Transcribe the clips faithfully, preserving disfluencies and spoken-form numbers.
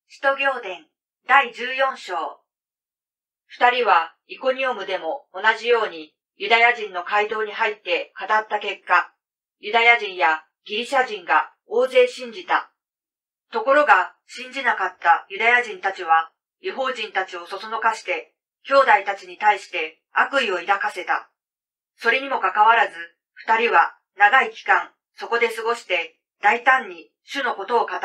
使徒行伝だいじゅうよん章。二人はイコニオムでも同じようにユダヤ人の街道に入って語った結果、ユダヤ人やギリシャ人が大勢信じた。ところが信じなかったユダヤ人たちは異邦人たちをそそのかして兄弟たちに対して悪意を抱かせた。それにもかかわらず二人は長い期間そこで過ごして大胆に主のことを語った。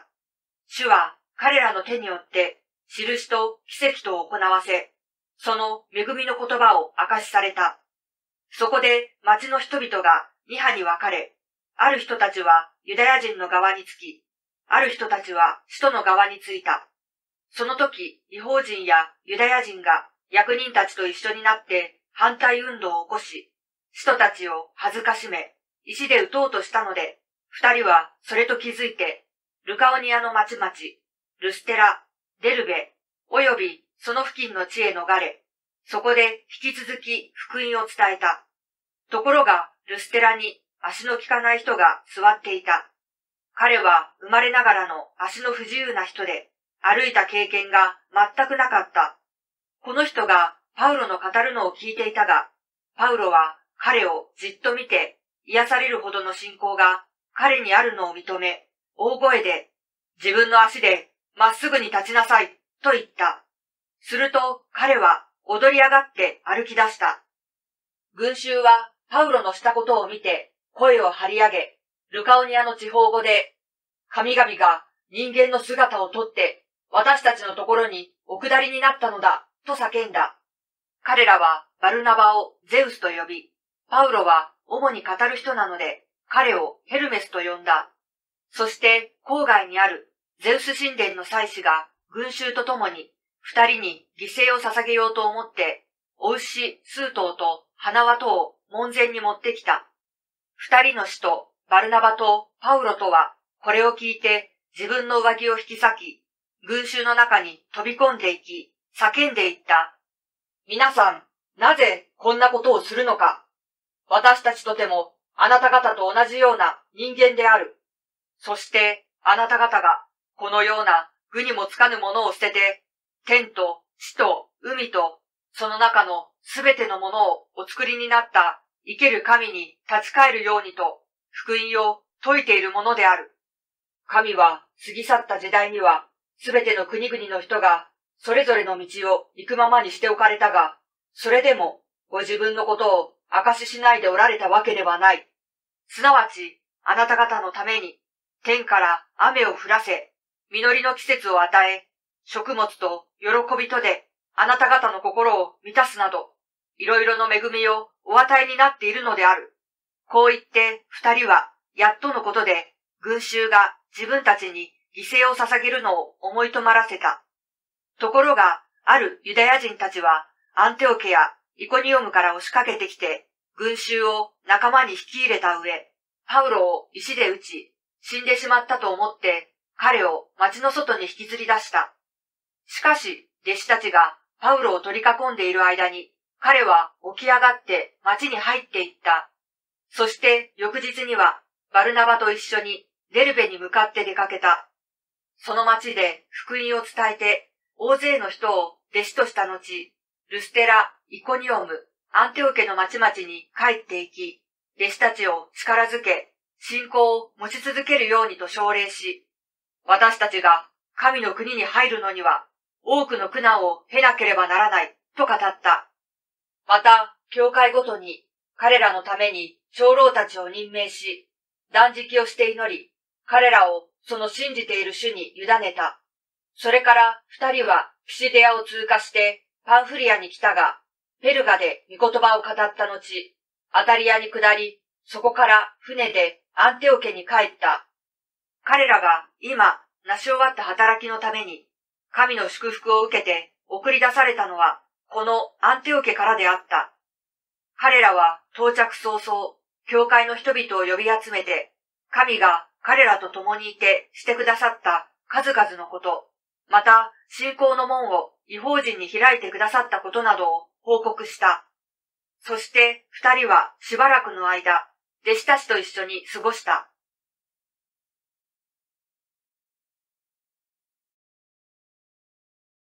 主は彼らの手によって印と奇跡とを行わせ、その恵みの言葉を明かしされた。そこで町の人々が二派に分かれ、ある人たちはユダヤ人の側につき、ある人たちは使徒の側についた。その時、異邦人やユダヤ人が役人たちと一緒になって反対運動を起こし、使徒たちを恥ずかしめ、石で撃とうとしたので、二人はそれと気づいて、ルカオニアの町々、ルステラ、デルベ、およびその付近の地へ逃れ、そこで引き続き福音を伝えた。ところが、ルステラに足の利かない人が座っていた。彼は生まれながらの足の不自由な人で、歩いた経験が全くなかった。この人がパウロの語るのを聞いていたが、パウロは彼をじっと見て、癒されるほどの信仰が彼にあるのを認め、大声で、自分の足でまっすぐに立ちなさい、と言った。すると彼は踊り上がって歩き出した。群衆はパウロのしたことを見て声を張り上げ、ルカオニアの地方語で、神々が人間の姿をとって私たちのところにお下りになったのだ、と叫んだ。彼らはバルナバをゼウスと呼び、パウロは主に語る人なので彼をヘルメスと呼んだ。そして郊外にあるゼウス神殿の祭司が群衆と共に二人に犠牲を捧げようと思って、お牛数頭と花輪とを門前に持ってきた。二人の使徒バルナバとパウロとはこれを聞いて自分の上着を引き裂き、群衆の中に飛び込んでいき、叫んでいった。皆さん、なぜこんなことをするのか。私たちとてもあなた方と同じような人間である。そしてあなた方がこのような具にもつかぬものを捨てて、天と地と海とその中のすべてのものをお作りになった生ける神に立ち返るようにと福音を説いているものである。神は過ぎ去った時代にはすべての国々の人がそれぞれの道を行くままにしておかれたが、それでもご自分のことを証ししないでおられたわけではない。すなわちあなた方のために天から雨を降らせ、実りの季節を与え、食物と喜びとであなた方の心を満たすなど、いろいろの恵みをお与えになっているのである。こう言って二人はやっとのことで群衆が自分たちに犠牲を捧げるのを思い止まらせた。ところが、あるユダヤ人たちはアンテオケやイコニオムから押しかけてきて、群衆を仲間に引き入れた上、パウロを石で撃ち、死んでしまったと思って彼を町の外に引きずり出した。しかし、弟子たちがパウロを取り囲んでいる間に、彼は起き上がって町に入っていった。そして翌日にはバルナバと一緒にデルベに向かって出かけた。その町で福音を伝えて大勢の人を弟子とした後、ルステラ、イコニオム、アンテオケの町々に帰っていき、弟子たちを力づけ、信仰を持ち続けるようにと奨励し、私たちが神の国に入るのには多くの苦難を経なければならないと語った。また、教会ごとに彼らのために長老たちを任命し、断食をして祈り、彼らをその信じている主に委ねた。それから二人はピシデアを通過してパンフリアに来たが、ペルガで御言葉を語った後、アタリアに下り、そこから船でアンテオケに帰った。彼らが今成し終わった働きのために、神の祝福を受けて送り出されたのは、このアンテオケからであった。彼らは到着早々、教会の人々を呼び集めて、神が彼らと共にいてしてくださった数々のこと、また信仰の門を異邦人に開いてくださったことなどを報告した。そして二人はしばらくの間、弟子たちと一緒に過ごした。